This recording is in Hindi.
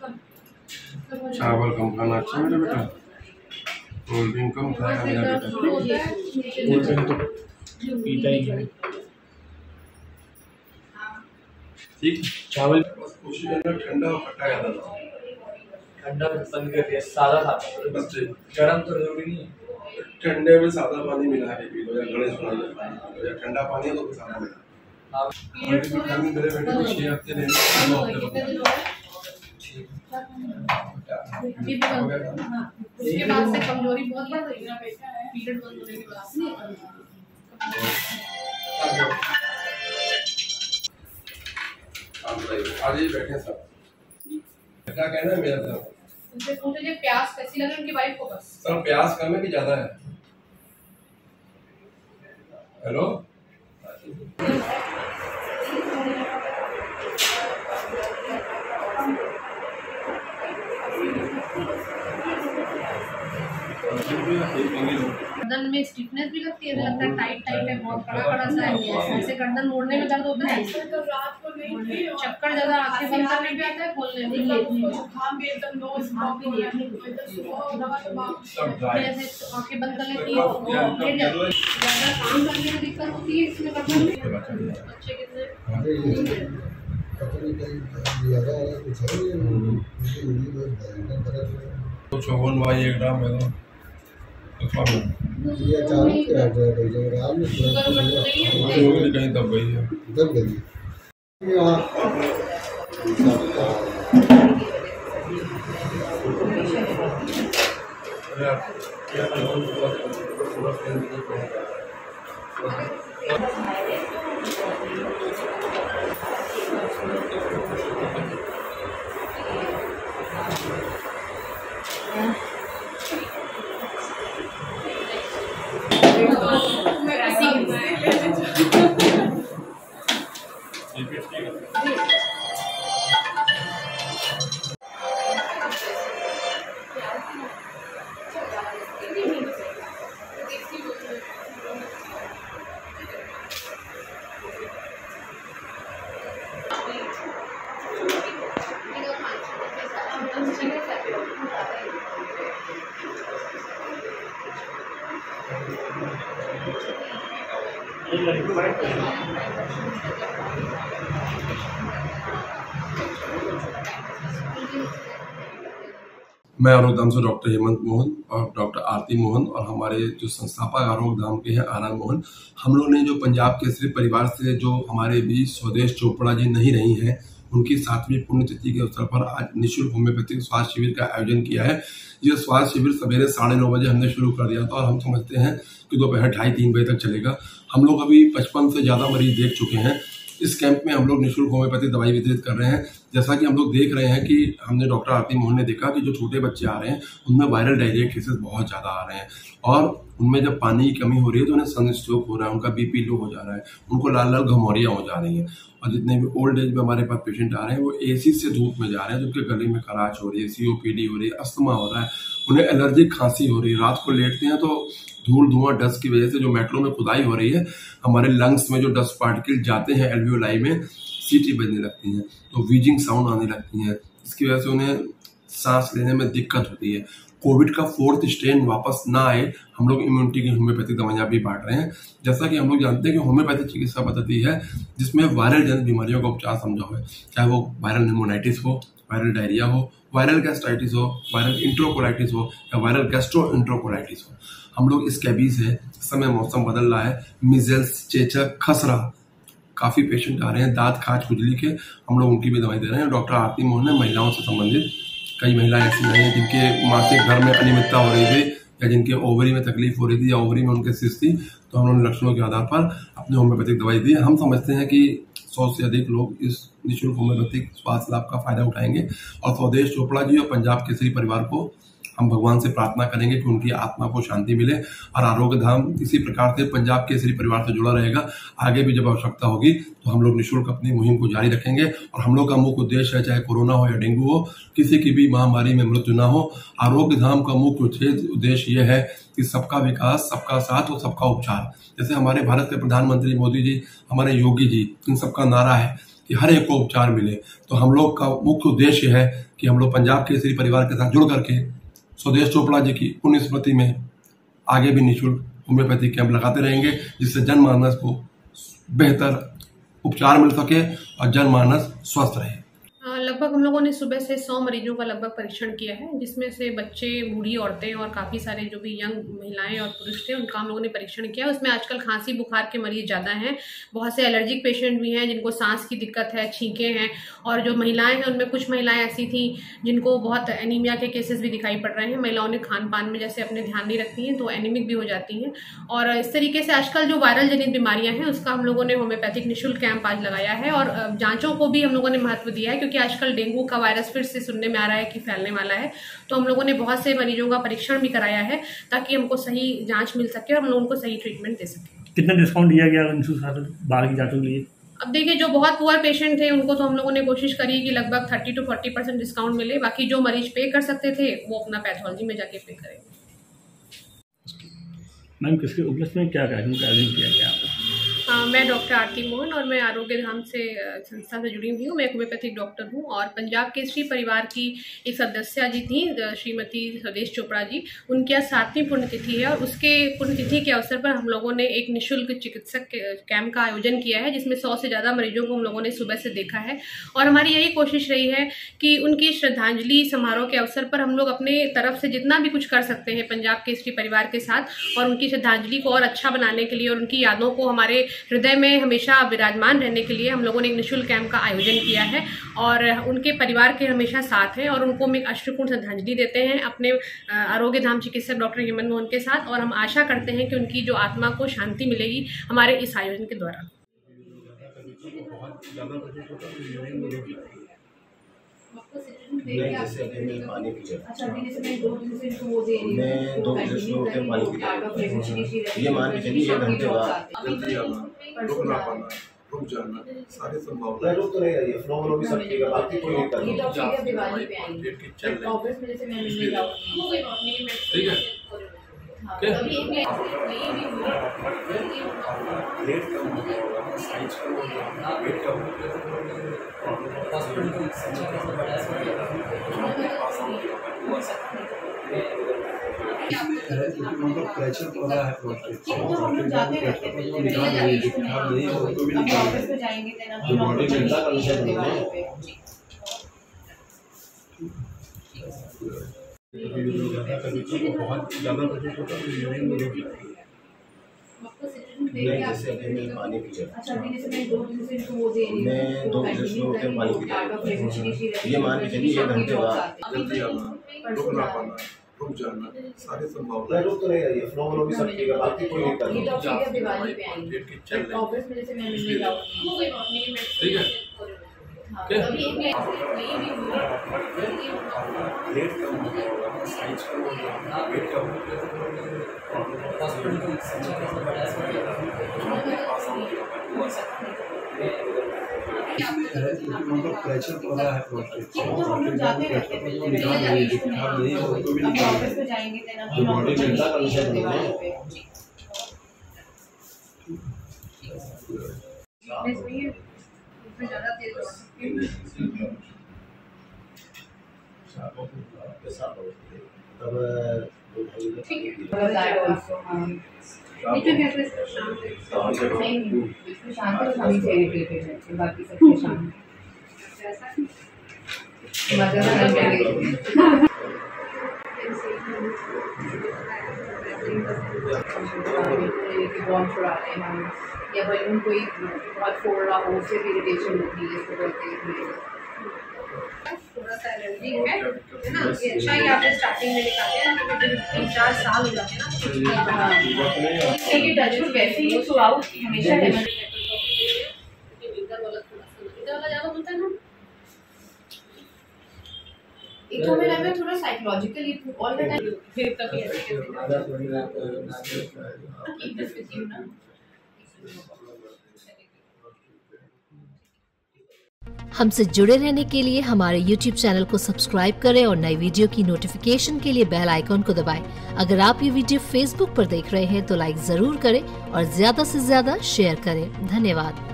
चावल कम खाना अच्छा मेरा बेटा, कोल्ड ड्रिंक कम खाएगा मेरा बेटा। कोल्ड ड्रिंक तो पीता ही है। ठीक, चावल कोशिश करना ठंडा और खट्टा ज़्यादा ना। ठंडा बंद कर दिया, सादा था। गरम तो जरूरी नहीं है। ठंडे में सादा पानी मिला के पी लो, या गणेश पानी में पानी पी लो, या ठंडा पानी है तो सादा मिला। मेरे बेटे को 6 हफ्ते नहीं, 9 हफ्ते उसके बाद से कमजोरी बहुत बढ़ रही है, पीरियड बंद होने के बाद। आज ही बैठे सब, क्या कहना है मेरा सर? उनसे पूछे जो प्यास कैसी लगे उनकी वाइफ को बस। सर प्यास कम है कि ज्यादा है? हेलो, गर्दन में स्टिफनेस भी लगती है, लगता है टाइट है, बहुत कड़ा सा है, ऐसे गर्दन मोड़ने में दर्द होता है, चक्कर ज्यादा, आंखें बंद करने भी आता है, खोलने में ऐसे आंखें बंद कर लेती है, ज्यादा काम करने में दिक्कत होती है इसमें। गर्दन में बच्चे कितने चौवन भाई 1 ग्राम है तो ये अचानक क्या हो जाएगा आप कहीं दब गई है। दब गई मैं आरोग्य धाम से डॉक्टर हेमंत मोहन और डॉक्टर आरती मोहन और हमारे जो संस्थापक आरोग्य धाम के हैं आनंद मोहन, हम लोग ने जो पंजाब केसरी परिवार से जो हमारे बीच स्वदेश चोपड़ा जी नहीं रही हैं, उनकी 7वीं पुण्यतिथि के अवसर पर आज निःशुल्क होम्योपैथिक स्वास्थ्य शिविर का आयोजन किया है। यह स्वास्थ्य शिविर सवेरे 9:30 बजे हमने शुरू कर दिया था और हम समझते हैं कि दोपहर 2:30-3 बजे तक चलेगा। हम लोग अभी 55 से ज़्यादा मरीज देख चुके हैं। इस कैंप में हम लोग निःशुल्क होम्योपैथिक दवाई वितरित कर रहे हैं। जैसा कि हम लोग देख रहे हैं कि हमने डॉक्टर आरती मोहन ने देखा कि जो छोटे बच्चे आ रहे हैं उनमें वायरल डायरिया केसेस बहुत ज़्यादा आ रहे हैं और उनमें जब पानी की कमी हो रही है तो उन्हें सनस्ट्रोक हो रहा है, उनका बीपी लो हो जा रहा है, उनको लाल लाल घमौरियाँ हो जा रही हैं। और जितने भी ओल्ड एज में हमारे पास पेशेंट आ रहे हैं वो एसी से धूप में जा रहे हैं, जिनके गले में खराश हो रही है, COPD हो रही है, अस्थमा हो रहा है, उन्हें एलर्जिक खांसी हो रही है। रात को लेटते हैं तो धूल धुआं डस्ट की वजह से जो मेट्रो में खुदाई हो रही है, हमारे लंग्स में जो डस्ट पार्टिकल जाते हैं एल्वियोलाई में, सीटी बजने लगती हैं, तो वीजिंग साउंड आने लगती है। इसकी वजह से उन्हें सांस लेने में दिक्कत होती है। कोविड का 4th स्ट्रेन वापस ना आए, हम लोग इम्यूनिटी की होम्योपैथिक दवाइयाँ भी बांट रहे हैं। जैसा कि हम लोग जानते हैं कि होम्योपैथिक चिकित्सा पद्धति है जिसमें वायरल जनित बीमारियों का उपचार समझा है, चाहे वो वायरल निमोनाइटिस हो, वायरल डायरिया हो, वायरल गैस्ट्राइटिस हो, वायरल इंट्रोकोलाइटिस हो या वायरल गैस्ट्रोइंट्रोकोलाइटिस हो। हम लोग स्कैबीज है, इस समय मौसम बदल रहा है, मिजल्स, चेचक, खसरा, काफ़ी पेशेंट आ रहे हैं दांत खाज खुजली के, हम लोग उनकी भी दवाई दे रहे हैं। डॉक्टर आरती मोहन ने महिलाओं से संबंधित, कई महिलाएं ऐसी रही हैं जिनके मासिक धर्म में अनियमितता हो रही थी या जिनके ओवरी में तकलीफ हो रही थी या ओवरी में उनके सिस्ट थी, तो हम लोगों ने लक्षणों के आधार पर अपनी होम्योपैथिक दवाई दी। हम समझते हैं कि 100 से अधिक लोग इस निःशुल्क होम्योपैथिक स्वास्थ्य लाभ का फायदा उठाएंगे और स्वदेश चोपड़ा जी और पंजाब केसरी परिवार को हम भगवान से प्रार्थना करेंगे कि उनकी आत्मा को शांति मिले और आरोग्य धाम इसी प्रकार से पंजाब केसरी परिवार से जुड़ा रहेगा। आगे भी जब आवश्यकता होगी तो हम लोग निःशुल्क अपनी मुहिम को जारी रखेंगे और हम लोग का मुख्य उद्देश्य है, चाहे कोरोना हो या डेंगू हो, किसी की भी महामारी में मृत्यु ना हो। आरोग्य धाम का मुख्य उद्देश्य यह है कि सबका विकास, सबका साथ और सबका उपचार। जैसे हमारे भारत के प्रधानमंत्री मोदी जी, हमारे योगी जी, इन सबका नारा है कि हर एक को उपचार मिले। तो हम लोग का मुख्य उद्देश्य है कि हम लोग पंजाब केसरी परिवार के साथ जुड़ करके स्वदेश चोपड़ा जी की पुण्य स्मृति में आगे भी निःशुल्क होम्योपैथी कैंप लगाते रहेंगे, जिससे जनमानस को बेहतर उपचार मिल सके और जनमानस स्वस्थ रहे। लगभग हम लोगों ने सुबह से 100 मरीजों का लगभग परीक्षण किया है, जिसमें से बच्चे, बूढ़ी औरतें और काफ़ी सारे जो भी यंग महिलाएं और पुरुष थे उनका हम लोगों ने परीक्षण किया। उसमें आजकल खांसी बुखार के मरीज ज़्यादा हैं, बहुत से एलर्जिक पेशेंट भी हैं जिनको सांस की दिक्कत है, छींके हैं, और जो महिलाएं हैं उनमें कुछ महिलाएं ऐसी थी जिनको बहुत एनीमिया के केसेस भी दिखाई पड़ रहे हैं। महिलाओं ने खान पान में जैसे अपने ध्यान नहीं रखती हैं तो एनीमिक भी हो जाती हैं। और इस तरीके से आजकल जो वायरल जनित बीमारियाँ हैं उसका हम लोगों ने होम्योपैथिक निःशुल्क कैंप आज लगाया है। और जाँचों को भी हम लोगों ने महत्व दिया है, क्योंकि आजकल डेंगू का वायरस फिर से सुनने में आ रहा है कि फैलने वाला है। तो हम लोगों ने बहुत से मरीजों का परीक्षण भी कराया है ताकि हमको सही जांच मिल सके और हम लोगों को सही ट्रीटमेंट दे सके। कितना डिस्काउंट दिया गया बाहर की जांचों के लिए? अब देखिए, जो बहुत पुअर पेशेंट थे उनको तो हम लोगों ने कोशिश करी कि लगभग 30 to 40% डिस्काउंट मिले। बाकी जो मरीज पे कर सकते थे वो अपना पैथोलॉजी में जाके पे करेंगे। मैम, किसके उपलक्ष्य में क्या कार्यक्रम का आयोजन किया गया? मैं डॉक्टर आरती मोहन और मैं आरोग्य धाम से संस्था से जुड़ी हुई हूँ। मैं एक होम्योपैथिक डॉक्टर हूँ और पंजाब केसरी परिवार की एक सदस्य जी थी श्रीमती स्वदेश चोपड़ा जी, उनकी आज 7वीं पुण्यतिथि है और उसके पुण्यतिथि के अवसर पर हम लोगों ने एक निःशुल्क चिकित्सक कैंप का आयोजन किया है, जिसमें 100 से ज़्यादा मरीजों को हम लोगों ने सुबह से देखा है। और हमारी यही कोशिश रही है कि उनकी श्रद्धांजलि समारोह के अवसर पर हम लोग अपने तरफ से जितना भी कुछ कर सकते हैं पंजाब केसरी परिवार के साथ, और उनकी श्रद्धांजलि को और अच्छा बनाने के लिए और उनकी यादों को हमारे हृदय में हमेशा विराजमान रहने के लिए हम लोगों ने एक निःशुल्क कैंप का आयोजन किया है। और उनके परिवार के हमेशा साथ हैं और उनको हम एक अश्रुपूर्ण श्रद्धांजलि देते हैं अपने आरोग्य धाम चिकित्सक डॉक्टर हेमंत मोहन के साथ। और हम आशा करते हैं कि उनकी जो आत्मा को शांति मिलेगी हमारे इस आयोजन के द्वारा। जैसे अभी मैं पानी पी रहा हूँ, मैं 2 बजे शुरू होते पानी पी रहा हूँ, ये मान के चलिए 1 घंटे बाद जल्दी आना, रुक ना पाना, रुक जाना, सारे संभावना रुक तो नहीं रही है, फ्लो भी सब ठीक है, बाकी कोई नहीं कर ठीक है। रेट कम हो गया, साइज कम हो गया, वेट कम हो गया, मतलब प्रेशर पड़ा है प्रोस्टेट बॉडी मिलता बहुत ज़्यादा बजट होता है, जैसे अभी मैं पानी पी रहा हूँ, मैं 2 बजे शुरू होते पानी पी रहा हूँ, ये मान के चलिए 1 घंटे बाद जल्दी आना, रुक ना पाना, रुक जाना, सारे संभावना रुक तो नहीं रही है, फ्लो भी सब ठीक है, बाकी कोई नहीं कर ठीक है। रेट कम हो गया, साइज कम हो गया, वेट कम हो मतलब प्रेशर पड़ा है प्रोस्टेट बॉडी या बलून कोई बहुत फोड़ रहा हो, उससे इरिटेशन होती है, इसको बोलते हैं थोड़ा सा एलर्जी है ना। ये अच्छा ही आपने स्टार्टिंग में दिखाते हैं कि 3-4 साल हो जाते हैं ना, क्योंकि टचवुड वैसे ही थ्रू आउट हमेशा है। इधर वाला ज़्यादा होता है ना, एक तो मेरा में थोड़ा साइकोलॉजिकली ऑल द टाइम फिर कभी ऐसे कीप दिस विद यू ना। हमसे जुड़े रहने के लिए हमारे YouTube चैनल को सब्सक्राइब करें और नई वीडियो की नोटिफिकेशन के लिए बेल आइकॉन को दबाएं। अगर आप ये वीडियो Facebook पर देख रहे हैं तो लाइक जरूर करें और ज्यादा से ज्यादा शेयर करें। धन्यवाद।